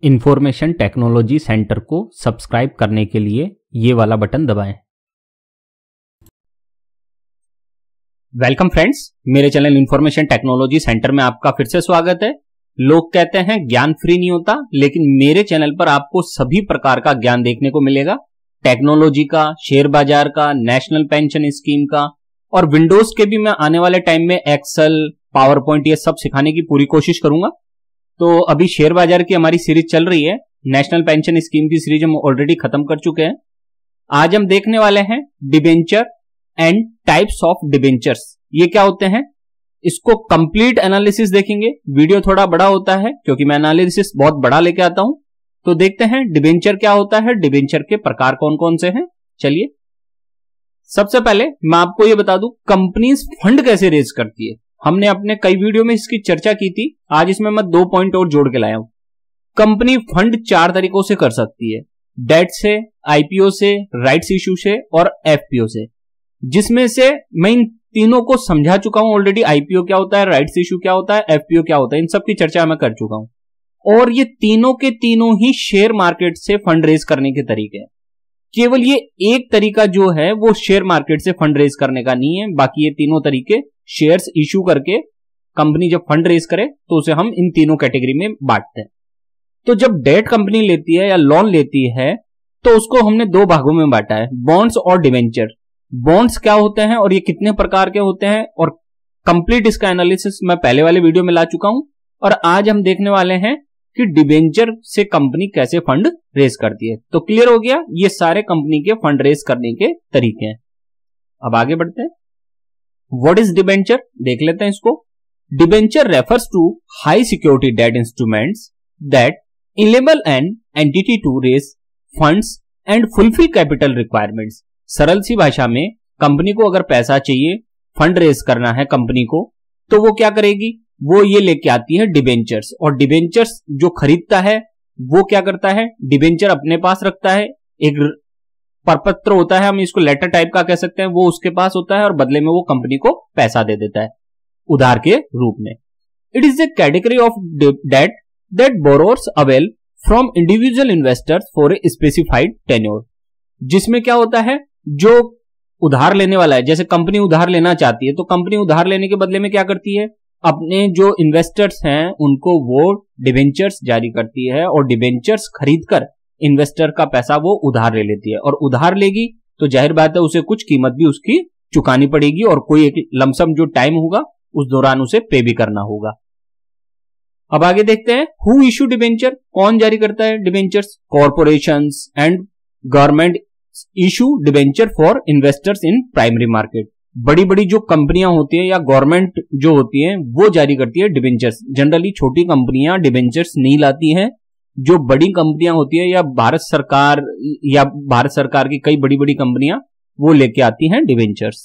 Information technology centre को subscribe करने के लिए ये वाला बटन दबाएं। वेलकम फ्रेंड्स, मेरे चैनल इंफॉर्मेशन टेक्नोलॉजी सेंटर में आपका फिर से स्वागत है। लोग कहते हैं ज्ञान फ्री नहीं होता, लेकिन मेरे चैनल पर आपको सभी प्रकार का ज्ञान देखने को मिलेगा। टेक्नोलॉजी का, शेयर बाजार का, नेशनल पेंशन स्कीम का और विंडोज के भी मैं आने वाले टाइम में एक्सेल, पावर पॉइंट ये सब सिखाने की पूरी कोशिश करूंगा। तो अभी शेयर बाजार की हमारी सीरीज चल रही है, नेशनल पेंशन स्कीम की सीरीज हम ऑलरेडी खत्म कर चुके हैं। आज हम देखने वाले हैं debenture and types of debentures. ये क्या होते हैं, इसको कंप्लीट एनालिसिस देखेंगे। वीडियो थोड़ा बड़ा होता है क्योंकि मैं एनालिसिस बहुत बड़ा लेके आता हूं। तो देखते हैं डिबेंचर क्या होता है, डिबेंचर के प्रकार कौन कौन से हैं। चलिए, सबसे पहले मैं आपको ये बता दूं कंपनीज फंड कैसे रेज करती है। हमने अपने कई वीडियो में इसकी चर्चा की थी, आज इसमें मैं 2 पॉइंट और जोड़ के लाया हूं। कंपनी फंड 4 तरीकों से कर सकती है, डेट से, आईपीओ से, राइट्स इश्यू से और एफपीओ से, जिसमें से मैं इन तीनों को समझा चुका हूं ऑलरेडी। आईपीओ क्या होता है, राइट्स इश्यू क्या होता है, एफपीओ क्या होता है, इन सब की चर्चा मैं कर चुका हूं। और ये तीनों के तीनों ही शेयर मार्केट से फंड रेज करने के तरीके हैं। केवल ये एक तरीका जो है वो शेयर मार्केट से फंड रेज करने का नहीं है, बाकी ये तीनों तरीके शेयर्स इश्यू करके कंपनी जब फंड रेज करे तो उसे हम इन तीनों कैटेगरी में बांटते हैं। तो जब डेट कंपनी लेती है या लोन लेती है तो उसको हमने 2 भागों में बांटा है, बॉन्ड्स और डिवेंचर। बॉन्ड्स क्या होते हैं और ये कितने प्रकार के होते हैं, और कंप्लीट इसका एनालिसिस मैं पहले वाले वीडियो में ला चुका हूं। और आज हम देखने वाले हैं कि डिवेंचर से कंपनी कैसे फंड रेज करती है। तो क्लियर हो गया, ये सारे कंपनी के फंड रेज करने के तरीके हैं। अब आगे बढ़ते हैं। व्हाट इज डिबेंचर, देख लेते हैं इसको। Debenture refers to high security debt instruments that enable an entity to raise funds and fulfil capital requirements. सरल सी भाषा में, कंपनी को अगर पैसा चाहिए, फंड रेज करना है कंपनी को, तो वो क्या करेगी, वो ये लेके आती है डिबेंचर्स। और डिबेंचर्स जो खरीदता है वो क्या करता है, डिबेंचर अपने पास रखता है। एक परपत्र होता है, हम इसको लेटर टाइप का कह सकते हैं, वो उसके पास होता है और बदले में वो कंपनी को पैसा दे देता है उधार के रूप में। It is a category of debt that borrowers avail from individual investors for a specified tenure. जिसमें क्या होता है, जो उधार लेने वाला है, जैसे कंपनी उधार लेना चाहती है तो कंपनी उधार लेने के बदले में क्या करती है, अपने जो इन्वेस्टर्स हैं उनको वो डिबेंचर्स जारी करती है और डिबेंचर्स खरीदकर इन्वेस्टर का पैसा वो उधार ले लेती है। और उधार लेगी तो जाहिर बात है उसे कुछ कीमत भी उसकी चुकानी पड़ेगी और कोई एक लमसम जो टाइम होगा उस दौरान उसे पे भी करना होगा। अब आगे देखते हैं, हु इशू डिबेंचर, कौन जारी करता है debentures. Corporations and government issue debenture for investors in primary market. बड़ी बड़ी जो कंपनियां होती है या गवर्नमेंट जो होती है वो जारी करती है डिबेंचर्स। जनरली छोटी कंपनियां डिबेंचर्स नहीं लाती हैं, जो बड़ी कंपनियां होती है या भारत सरकार की कई बड़ी बड़ी कंपनियां वो लेके आती हैं डिबेंचर्स।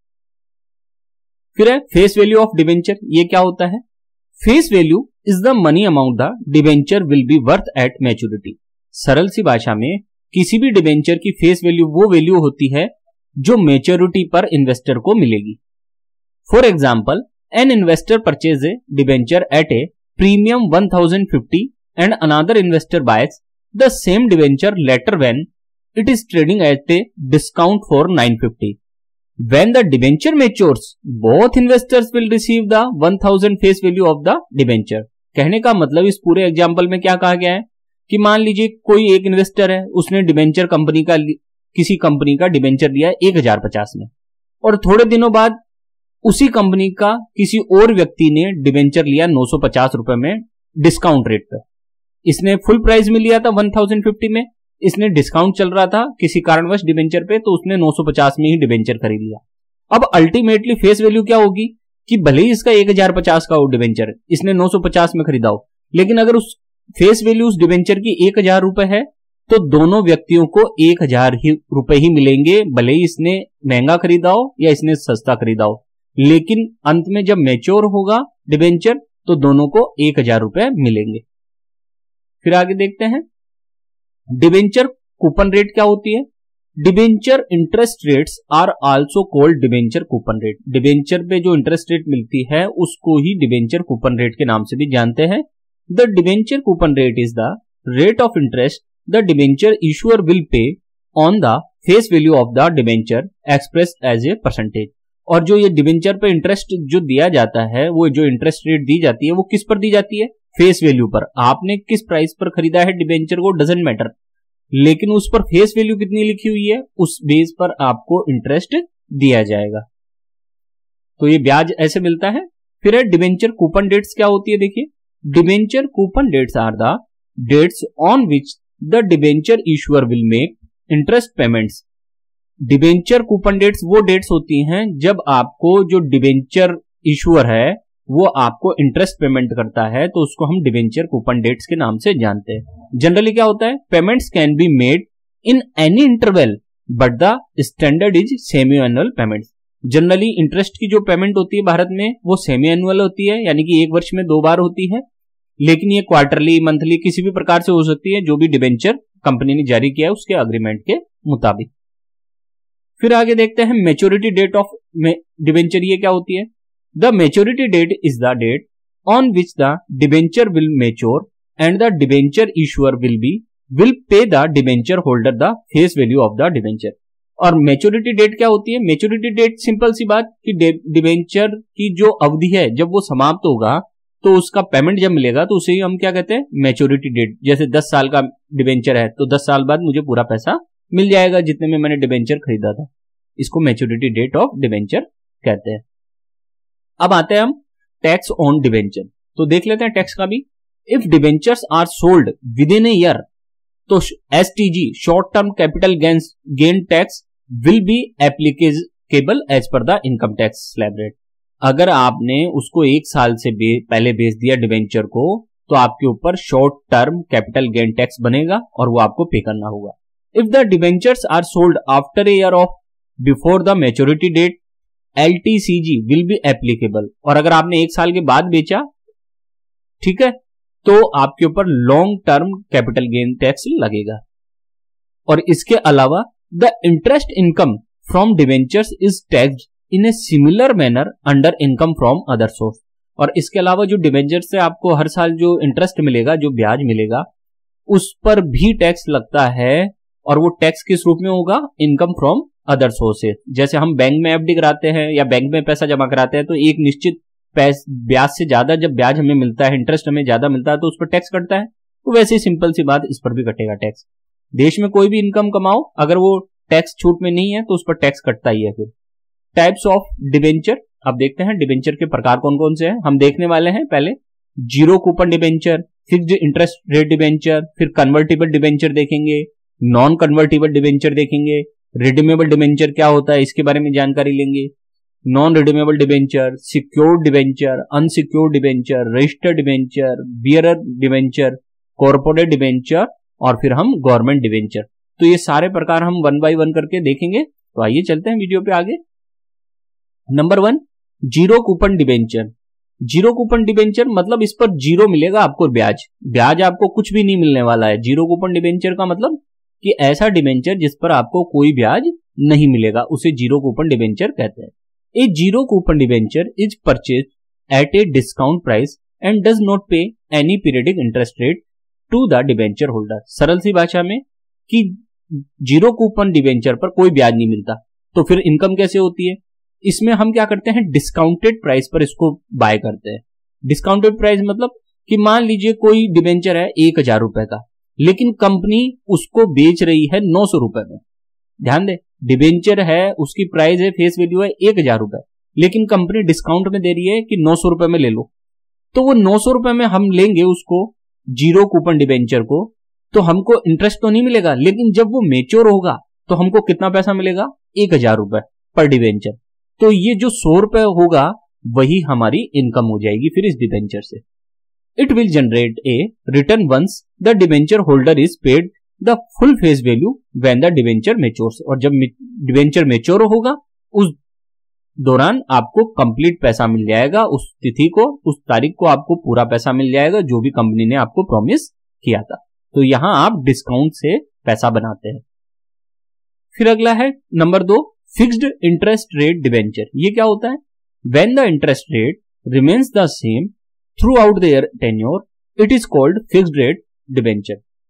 फिर है फेस वैल्यू ऑफ डिबेंचर। ये क्या होता है, face value is the money amount the debenture will be worth at maturity. सरल सी भाषा में, किसी भी डिबेंचर की फेस वैल्यू वो वैल्यू होती है जो मैच्योरिटी पर इन्वेस्टर को मिलेगी। For example, an investor purchase a debenture at a premium 1050 and another investor buys the same debenture later when it is trading at a discount for 950. When the debenture matures, both investors will receive the 1000 face value of the debenture. कहने का मतलब इस पूरे example में क्या कहा गया है कि मान लीजिए कोई एक इन्वेस्टर है, उसने डिबेंचर कंपनी का, किसी कंपनी का डिबेंचर लिया 1050 में, और थोड़े दिनों बाद उसी कंपनी का किसी और व्यक्ति ने डिबेंचर लिया 950 रुपए में डिस्काउंट रेट पर। इसने फुल प्राइस में लिया था 1050 में, इसने डिस्काउंट चल रहा था किसी कारणवश डिबेंचर पे, तो उसने 950 में ही डिबेंचर खरीद लिया। अब अल्टीमेटली फेस वैल्यू क्या होगी कि भले ही इसका 1050 का हो डिबेंचर, इसने 950 में खरीदा हो, लेकिन अगर उस फेस वैल्यू उस डिबेंचर की 1000 रुपए है तो दोनों व्यक्तियों को 1000 रुपए ही मिलेंगे, भले ही इसने महंगा खरीदा हो या इसने सस्ता खरीदा हो। लेकिन अंत में जब मैच्योर होगा डिबेंचर तो दोनों को 1000 रुपए मिलेंगे। फिर आगे देखते हैं, डिबेंचर कूपन रेट क्या होती है। Debenture interest rates are also called debenture coupon rate. Debenture पे जो इंटरेस्ट रेट मिलती है उसको ही डिबेंचर कूपन रेट के नाम से भी जानते हैं। The debenture coupon rate is the rate of interest the debenture issuer will pay on the face value of the debenture express as a percentage. और जो ये डिबेंचर पे इंटरेस्ट जो दिया जाता है, वो जो इंटरेस्ट रेट दी जाती है वो किस पर दी जाती है? फेस वैल्यू पर। आपने किस प्राइस पर खरीदा है डिबेंचर को डजंट मैटर, लेकिन उस पर फेस वैल्यू कितनी लिखी हुई है उस बेस पर आपको इंटरेस्ट दिया जाएगा। तो ये ब्याज ऐसे मिलता है। फिर है डिबेंचर कूपन डेट्स क्या होती है, देखिए debenture coupon dates are the dates on which the debenture issuer will make interest payments. Debenture coupon dates वो डेट्स होती हैं जब आपको जो डिबेंचर इशूअर है वो आपको इंटरेस्ट पेमेंट करता है, तो उसको हम डिबेंचर कूपन डेट्स के नाम से जानते हैं। जनरली क्या होता है, payments can be made in any interval but the standard is semi annual payments. Generally interest की जो पेमेंट होती है भारत में वो सेमी एनुअल होती है, यानी कि एक वर्ष में 2 बार होती है, लेकिन ये क्वार्टरली, मंथली किसी भी प्रकार से हो सकती है, जो भी डिबेंचर कंपनी ने जारी किया है उसके अग्रीमेंट के मुताबिक। फिर आगे देखते हैं मैच्योरिटी डेट ऑफ डिबेंचर, ये क्या होती है? The maturity date is the date on which the debenture will mature and the debenture issuer will pay the debenture holder the face value of the debenture. और maturity date क्या होती है? Maturity date simple सी बात कि debenture की जो अवधि है जब वो समाप्त होगा तो उसका पेमेंट जब मिलेगा तो उसे हम क्या कहते हैं? Maturity date. जैसे 10 साल का डिबेंचर है तो 10 साल बाद मुझे पूरा पैसा मिल जाएगा जितने में मैंने डिबेंचर खरीदा था, इसको मैच्योरिटी डेट ऑफ डिबेंचर कहते हैं। अब आते हैं हम टैक्स ऑन डिबेंचर, तो देख लेते हैं टैक्स का भी। If debentures are sold within a year तो STG short term capital gain tax will be applicable as per the income tax slab rate. अगर आपने उसको 1 साल से पहले बेच दिया डिबेंचर को तो आपके ऊपर short term capital gain tax बनेगा और वो आपको पे करना होगा। If the debentures are sold after a year of before the maturity date LTCG will be applicable. और अगर आपने 1 साल के बाद बेचा, ठीक है, तो आपके ऊपर long term capital gain tax लगेगा। और इसके अलावा the interest income from debentures is taxed in a similar manner under income from other source. और इसके अलावा जो डिबेंचर से आपको हर साल जो इंटरेस्ट मिलेगा, जो ब्याज मिलेगा, उस पर भी टैक्स लगता है। और वो टैक्स किस रूप में होगा? Income from other sources. जैसे हम बैंक में FD कराते हैं या बैंक में पैसा जमा कराते हैं तो एक निश्चित ब्याज से ज्यादा जब ब्याज हमें मिलता है, इंटरेस्ट हमें ज्यादा मिलता है तो उस पर टैक्स कटता है। तो वैसे ही सिंपल सी बात, इस पर भी कटेगा टैक्स। देश में कोई भी इनकम कमाओ, अगर वो टैक्स छूट में नहीं है तो उस पर टैक्स कटता ही है। फिर टाइप्स ऑफ डिबेंचर, अब देखते हैं डिबेंचर के प्रकार कौन कौन से हैं। हम देखने वाले हैं पहले zero coupon debenture, fixed interest rate debenture, फिर कन्वर्टिबल डिबेंचर देखेंगे, नॉन कन्वर्टिबल डिबेंचर देखेंगे, रिडीमेबल डिबेंचर क्या होता है इसके बारे में जानकारी लेंगे, non redeemable debenture, secured debenture, unsecured debenture, registered debenture, bearer debenture, corporate debenture और फिर हम गवर्नमेंट डिबेंचर। तो ये सारे प्रकार हम 1 बाय 1 करके देखेंगे। तो आइए चलते हैं वीडियो पे आगे। Number 1, zero coupon debenture. Zero coupon debenture मतलब इस पर जीरो मिलेगा आपको ब्याज आपको कुछ भी नहीं मिलने वाला है। जीरो कूपन डिबेंचर का मतलब कि ऐसा डिबेंचर जिस पर आपको कोई ब्याज नहीं मिलेगा, उसे जीरो कूपन डिबेंचर कहते हैं। A zero coupon debenture is purchased at a discount price and does not pay any periodic interest rate to the debenture holder. सरल सी भाषा में कि जीरो कूपन डिबेंचर पर कोई ब्याज नहीं मिलता, तो फिर इनकम कैसे होती है? इसमें हम क्या करते हैं? डिस्काउंटेड प्राइस पर इसको बाय करते हैं। डिस्काउंटेड प्राइस मतलब कि मान लीजिए कोई डिबेंचर है 1000 रुपए का, लेकिन कंपनी उसको बेच रही है 900 रुपए में। ध्यान दे, डिबेंचर है, उसकी प्राइस है, फेस वैल्यू है 1000 रुपए, लेकिन कंपनी डिस्काउंट में दे रही है कि 900 रुपए में ले लो। तो वो 900 रुपए में हम लेंगे उसको, जीरो कूपन डिबेंचर को, तो हमको इंटरेस्ट तो नहीं मिलेगा, लेकिन जब वो मेच्योर होगा तो हमको कितना पैसा मिलेगा? 1000 रुपए पर डिबेंचर। तो ये जो 100 रुपए होगा वही हमारी इनकम हो जाएगी फिर इस डिबेंचर से। It will generate a return once the debenture holder is paid the full face value when the debenture matures. और जब डिबेंचर मेच्योर होगा उस दौरान आपको कंप्लीट पैसा मिल जाएगा, उस तिथि को, उस तारीख को आपको पूरा पैसा मिल जाएगा जो भी कंपनी ने आपको प्रॉमिस किया था। तो यहां आप डिस्काउंट से पैसा बनाते हैं। फिर अगला है number 2, fixed interest rate debenture. ये क्या होता है? When the interest rate remains the same throughout their tenure it is called fixed rate debenture.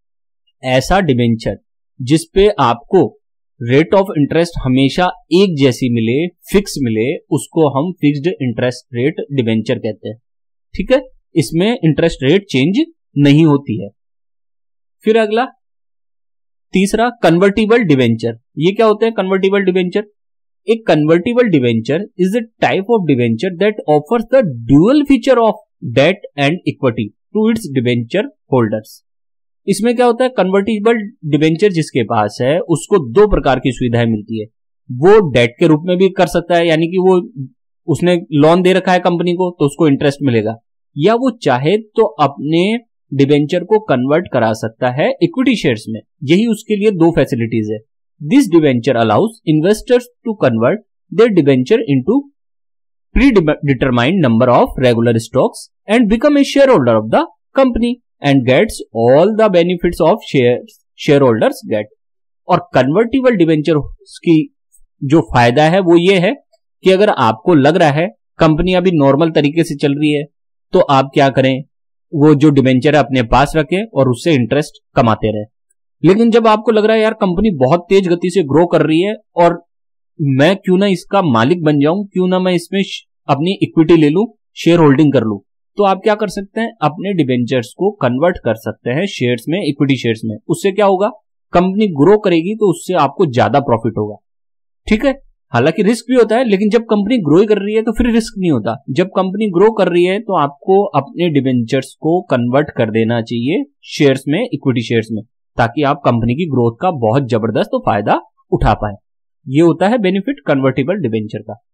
ऐसा डिबेंचर जिसपे आपको रेट ऑफ इंटरेस्ट हमेशा एक जैसी मिले, फिक्स मिले, उसको हम फिक्स्ड इंटरेस्ट रेट डिबेंचर कहते हैं। ठीक है, इसमें इंटरेस्ट रेट चेंज नहीं होती है। फिर अगला तीसरा कन्वर्टिबल डिबेंचर। ये क्या होते हैं कन्वर्टिबल डिबेंचर? एक convertible debenture is the type of debenture that offers the dual feature of debt and equity to its debenture holders. इसमें क्या होता है, कन्वर्टिबल डिबेंचर जिसके पास है उसको दो प्रकार की सुविधाएं मिलती है। वो डेट के रूप में भी कर सकता है, यानी कि वो उसने लोन दे रखा है कंपनी को तो उसको इंटरेस्ट मिलेगा, या वो चाहे तो अपने डिबेंचर को कन्वर्ट करा सकता है इक्विटी शेयर्स में। यही उसके लिए दो फैसिलिटीज है। This debenture allows investors to convert their debenture into predetermined number of regular stocks and become a shareholder of the company and gets all the benefits of shareholders get. और convertible debenture की जो फायदा है वो ये है कि अगर आपको लग रहा है कंपनी अभी नॉर्मल तरीके से चल रही है तो आप क्या करें, वो जो डिबेंचर है अपने पास रखें और उससे इंटरेस्ट कमाते रहे। लेकिन जब आपको लग रहा है यार कंपनी बहुत तेज गति से ग्रो कर रही है और मैं क्यों ना इसका मालिक बन जाऊं, क्यों ना मैं इसमें अपनी इक्विटी ले लूं, शेयर होल्डिंग कर लूं, तो आप क्या कर सकते हैं, अपने डिबेंचर्स को कन्वर्ट कर सकते हैं शेयर्स में, इक्विटी शेयर्स में। उससे क्या होगा, कंपनी ग्रो करेगी तो उससे आपको ज्यादा प्रॉफिट होगा। ठीक है, हालांकि रिस्क भी होता है, लेकिन जब कंपनी ग्रो कर रही है तो फिर रिस्क नहीं होता। जब कंपनी ग्रो कर रही है तो आपको अपने डिबेंचर्स को कन्वर्ट कर देना चाहिए शेयर्स में, इक्विटी शेयर्स में, ताकि आप कंपनी की ग्रोथ का बहुत जबरदस्त फायदा उठा पाए। ये होता है बेनिफिट कन्वर्टिबल डिबेंचर का।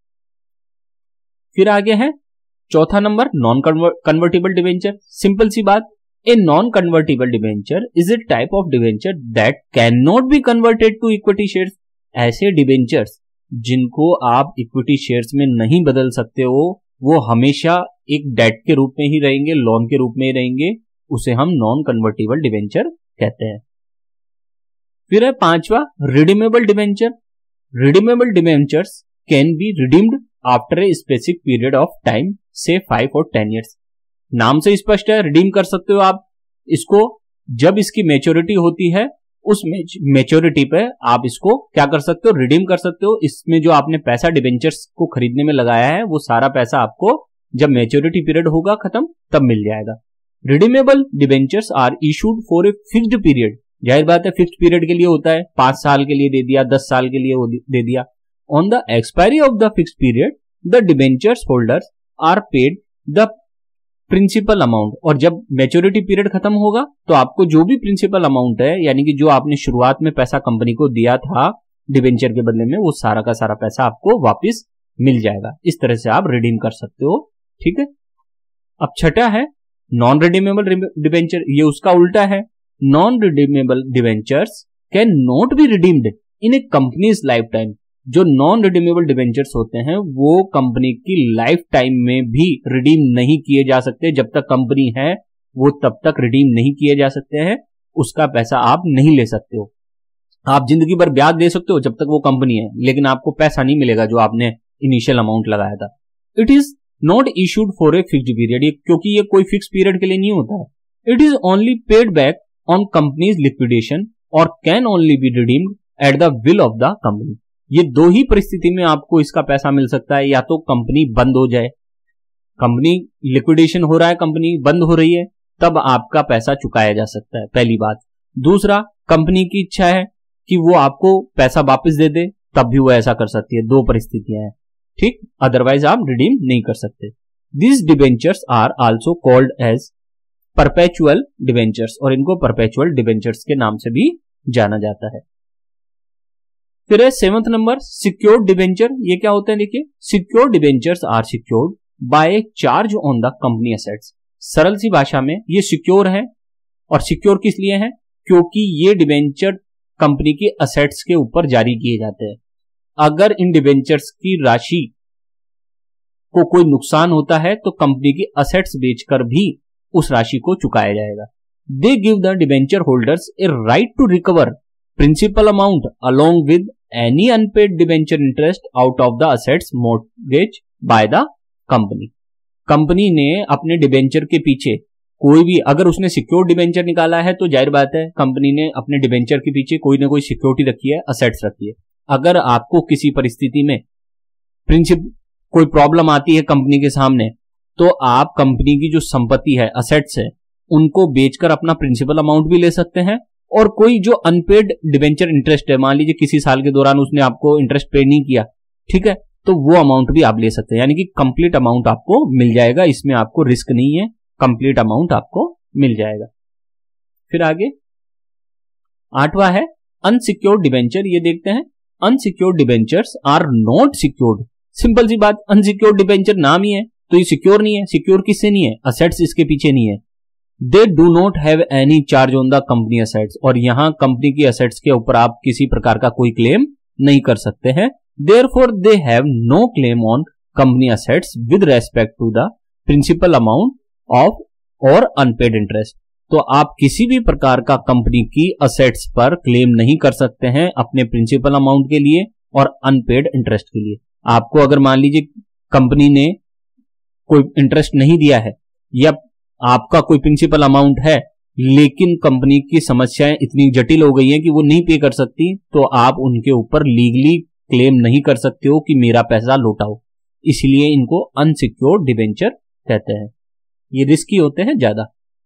फिर आगे है चौथा number, non convertible debenture. Simple सी बात, a non convertible debenture is a type of debenture that can not be converted to equity shares. ऐसे डिबेंचर्स जिनको आप इक्विटी शेयर्स में नहीं बदल सकते हो, वो हमेशा एक डेट के रूप में ही रहेंगे, लोन के रूप में ही रहेंगे, उसे हम नॉन कन्वर्टिबल डिबेंचर कहते हैं। फिर है पांचवा, redeemable debenture. Redeemable debentures can be redeemed after a specific period of time, से 5 और 10 ईयर्स। नाम से स्पष्ट है, रिडीम कर सकते हो आप इसको जब इसकी मैच्योरिटी होती है, उस मैच्योरिटी पे आप इसको क्या कर सकते हो, रिडीम कर सकते हो। इसमें जो आपने पैसा डिबेंचर्स को खरीदने में लगाया है वो सारा पैसा आपको जब मैच्योरिटी पीरियड होगा खत्म तब मिल जाएगा। Redeemable debentures are issued for a fixed period. जाहिर बात है फिक्स्ड पीरियड के लिए होता है, 5 साल के लिए दे दिया, 10 साल के लिए दे दिया। On the expiry of the fixed period the debentures holders are paid the principal amount. और जब मैच्योरिटी पीरियड खत्म होगा तो आपको जो भी प्रिंसिपल अमाउंट है, यानी कि जो आपने शुरुआत में पैसा कंपनी को दिया था डिबेंचर के बदले में, वो सारा का सारा पैसा आपको वापस मिल जाएगा। इस तरह से आप रिडीम कर सकते हो। ठीक है, अब छठा है नॉन रिडीमेबल डिबेंचर। ये उसका उल्टा है। Non redeemable debentures can not be redeemed in a company's lifetime. जो नॉन रिडीमेबल डिबेंचर्स होते हैं वो कंपनी की लाइफ टाइम में भी रिडीम नहीं किए जा सकते। जब तक कंपनी है वो तब तक रिडीम नहीं किए जा सकते हैं, उसका पैसा आप नहीं ले सकते हो। आप जिंदगी भर ब्याज दे सकते हो जब तक वो कंपनी है, लेकिन आपको पैसा नहीं मिलेगा जो आपने इनिशियल अमाउंट लगाया था। It is not issued for a fixed period, क्योंकि ये कोई फिक्स पीरियड के लिए नहीं होता है। It is only paid back on company's liquidation और can only be redeemed at the will of the company. ये दो ही परिस्थिति में आपको इसका पैसा मिल सकता है, या तो कंपनी बंद हो जाए, कंपनी लिक्विडेशन हो रहा है, कंपनी बंद हो रही है, तब आपका पैसा चुकाया जा सकता है, पहली बात। दूसरा, कंपनी की इच्छा है कि वो आपको पैसा वापस दे दे, तब भी वो ऐसा कर सकती है। दो परिस्थितियां हैं, ठीक, अदरवाइज आप रिडीम नहीं कर सकते। This debentures are also called as perpetual debentures, और इनको परपेचुअल डिबेंचर्स के नाम से भी जाना जाता है। फिर है 7th नंबर, सिक्योर्ड डिबेंचर। ये क्या होता है, देखिए, secured debentures are secured by charge on the company assets. सरल सी भाषा में ये सिक्योर है, और सिक्योर किस लिए है, क्योंकि ये डिबेंचर कंपनी के असेट्स के ऊपर जारी किए जाते हैं। अगर इन डिबेंचर्स की राशि को कोई नुकसान होता है तो कंपनी की असेट्स बेचकर भी उस राशि को चुकाया जाएगा। They give the debenture holders a right to recover principal amount along with any unpaid debenture interest out of the assets mortgage by the company. Company ने अपने डिबेंचर के पीछे कोई भी अगर उसने सिक्योर डिबेंचर निकाला है तो जाहिर बात है कंपनी ने अपने डिबेंचर के पीछे कोई ना कोई सिक्योरिटी रखी है, असेट्स रखी है। अगर आपको किसी परिस्थिति में कोई प्रॉब्लम आती है कंपनी के सामने, तो आप कंपनी की जो संपत्ति है, असेट्स है, उनको बेचकर अपना प्रिंसिपल अमाउंट भी ले सकते हैं, और कोई जो अनपेड डिबेंचर इंटरेस्ट है, मान लीजिए किसी साल के दौरान उसने आपको इंटरेस्ट पे नहीं किया, ठीक है, तो वो अमाउंट भी आप ले सकते हैं, यानी कि कंप्लीट अमाउंट आपको मिल जाएगा। इसमें आपको रिस्क नहीं है, कंप्लीट अमाउंट आपको मिल जाएगा। फिर आगे 8वां है अनसिक्योर्ड डिबेंचर। ये देखते हैं, unsecured debentures are not secured. Simple सी बात, अनसिक्योर्ड डिबेंचर नाम ही है तो ये सिक्योर नहीं है। सिक्योर किससे नहीं है? असेट्स इसके पीछे नहीं है। They do not have any charge on the company assets, और यहां कंपनी की असेट्स के ऊपर आप किसी प्रकार का कोई क्लेम नहीं कर सकते हैं। Therefore they have no claim on company assets with respect to the principal amount of और अनपेड इंटरेस्ट। तो आप किसी भी प्रकार का कंपनी की असेट्स पर क्लेम नहीं कर सकते हैं अपने प्रिंसिपल अमाउंट के लिए और अनपेड इंटरेस्ट के लिए। आपको अगर मान लीजिए कंपनी ने कोई इंटरेस्ट नहीं दिया है या आपका कोई प्रिंसिपल अमाउंट है, लेकिन कंपनी की समस्याएं इतनी जटिल हो गई हैं कि वो नहीं पे कर सकती, तो आप उनके ऊपर लीगली क्लेम नहीं कर सकते हो कि मेरा पैसा लौटाओ। इसलिए इनको अनसिक्योर्ड डिबेंचर कहते हैं, ये रिस्की होते हैं ज्यादा।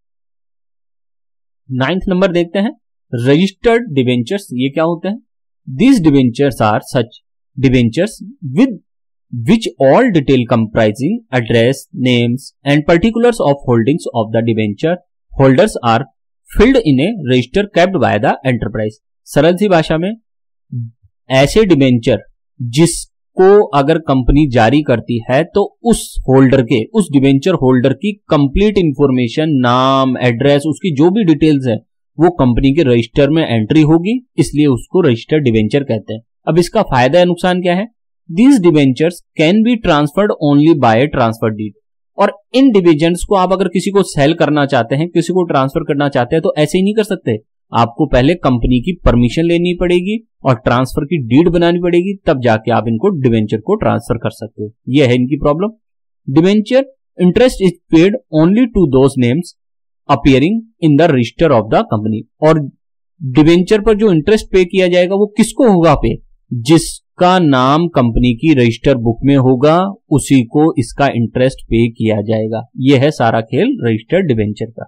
9th नंबर देखते हैं, रजिस्टर्ड डिबेंचर्स। ये क्या होते हैं? These debentures are such debentures with which all detail comprising address, names and particulars of holdings of the debenture holders are filled in a register kept by the enterprise। सरल सी भाषा में ऐसे debenture जिसको अगर कंपनी जारी करती है तो उस होल्डर के, उस डिबेंचर होल्डर की कंप्लीट इंफॉर्मेशन, नाम, एड्रेस, उसकी जो भी डिटेल्स है वो कंपनी के रजिस्टर में एंट्री होगी, इसलिए उसको रजिस्टर्ड डिबेंचर कहते हैं। अब इसका फायदा या नुकसान क्या है? These debentures can be transferred only by transfer deed। और इन डिबेंचर्स को आप अगर किसी को सेल करना चाहते हैं, किसी को ट्रांसफर करना चाहते हैं, तो ऐसे ही नहीं कर सकते। आपको पहले कंपनी की परमिशन लेनी पड़ेगी और ट्रांसफर की डीड बनानी पड़ेगी, तब जाके आप इनको डिबेंचर को ट्रांसफर कर सकते हो। यह है इनकी problem. Debenture interest is paid only to those names appearing in the register of the company. और डिबेंचर पर जो इंटरेस्ट पे किया जाएगा वो किसको होगा पे? जिसका नाम कंपनी की रजिस्टर बुक में होगा उसी को इसका इंटरेस्ट पे किया जाएगा। यह है सारा खेल रजिस्टर्ड डिबेंचर का।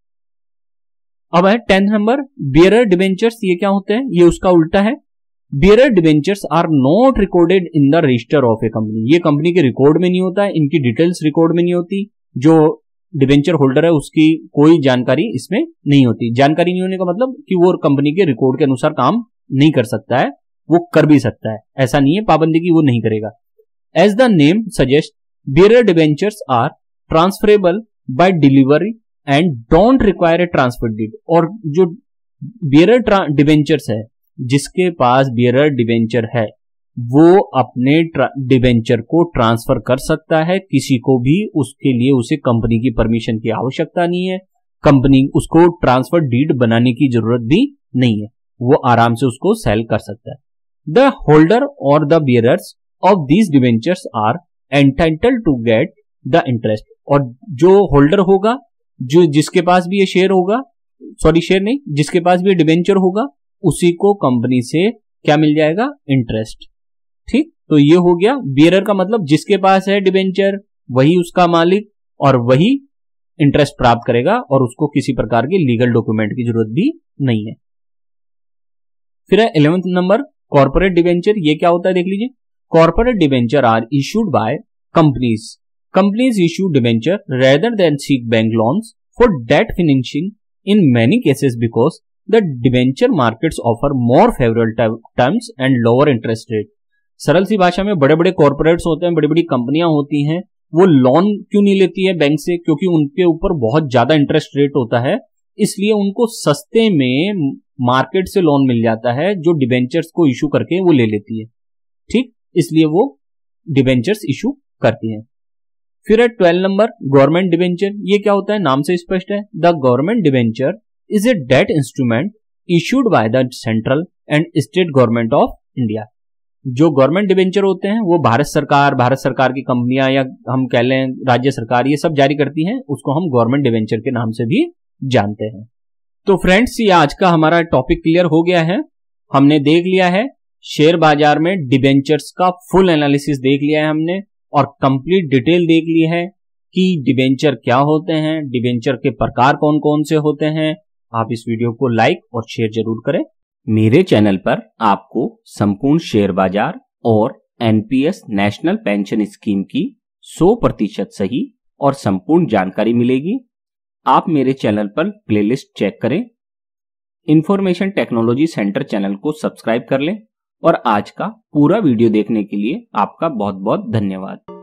अब है 10th नंबर, बियरर डिबेंचर्स। ये क्या होते हैं? ये उसका उल्टा है। Bearer debentures are not recorded in the register of a company. ये कंपनी के रिकॉर्ड में नहीं होता है, इनकी डिटेल्स रिकॉर्ड में नहीं होती। जो डिबेंचर होल्डर है उसकी कोई जानकारी इसमें नहीं होती। जानकारी नहीं होने का मतलब कि वो कंपनी के रिकॉर्ड के अनुसार काम नहीं कर सकता है, वो कर भी सकता है, ऐसा नहीं है पाबंदी की वो नहीं करेगा। As the name suggest, bearer debentures are transferable by delivery and don't require a transfer deed. और जो बियरर डिबेंचर्स है, जिसके पास बियरर डिबेंचर है, वो अपने डिबेंचर को ट्रांसफर कर सकता है किसी को भी, उसके लिए उसे कंपनी की परमिशन की आवश्यकता नहीं है, कंपनी उसको ट्रांसफर डीड बनाने की जरूरत भी नहीं है, वो आराम से उसको सेल कर सकता है। द होल्डर और the bearers of these debentures are entitled to get the interest. और जो होल्डर होगा, जो जिसके पास भी ये शेयर होगा, सॉरी शेयर नहीं, जिसके पास भी ये डिबेंचर होगा, उसी को कंपनी से क्या मिल जाएगा? इंटरेस्ट। ठीक, तो ये हो गया बियरर का मतलब जिसके पास है डिबेंचर वही उसका मालिक और वही इंटरेस्ट प्राप्त करेगा और उसको किसी प्रकार के लीगल डॉक्यूमेंट की जरूरत भी नहीं है। फिर है 11th नंबर, कॉर्पोरेट डिबेंचर। ये क्या होता है देख लीजिए। Corporate debenture are issued by companies. Companies issue debenture rather than seek bank loans for debt finishing in many cases because the debenture markets offer more favourable terms and lower interest rate. सरल सी भाषा में बड़े बड़े corporates होते हैं, बड़ी बड़ी कंपनियां होती हैं, वो लोन क्यों नहीं लेती है बैंक से? क्योंकि उनके ऊपर बहुत ज्यादा इंटरेस्ट रेट होता है, इसलिए उनको सस्ते में मार्केट से लोन मिल जाता है, जो डिबेंचर्स को इशू करके वो ले लेती है। ठीक, इसलिए वो डिबेंचर्स इशू करती है। फिर है 12 नंबर, गवर्नमेंट डिबेंचर। ये क्या होता है? नाम से स्पष्ट है। The government debenture is a debt instrument issued by the central and state government of India. जो गवर्नमेंट डिबेंचर होते हैं वो भारत सरकार की कंपनियां या हम कह लें राज्य सरकार ये सब जारी करती हैं, उसको हम गवर्नमेंट डिबेंचर के नाम से भी जानते हैं। तो फ्रेंड्स, ये आज का हमारा टॉपिक क्लियर हो गया है। हमने देख लिया है शेयर बाजार में डिबेंचर्स का फुल एनालिसिस देख लिया है हमने, और कंप्लीट डिटेल देख ली है कि डिबेंचर क्या होते हैं, डिबेंचर के प्रकार कौन कौन से होते हैं। आप इस वीडियो को लाइक और शेयर जरूर करें। मेरे चैनल पर आपको संपूर्ण शेयर बाजार और एनपीएस नेशनल पेंशन स्कीम की 100% सही और संपूर्ण जानकारी मिलेगी। आप मेरे चैनल पर प्लेलिस्ट चेक करें, इंफॉर्मेशन टेक्नोलॉजी सेंटर चैनल को सब्सक्राइब कर लें, और आज का पूरा वीडियो देखने के लिए आपका बहुत बहुत धन्यवाद।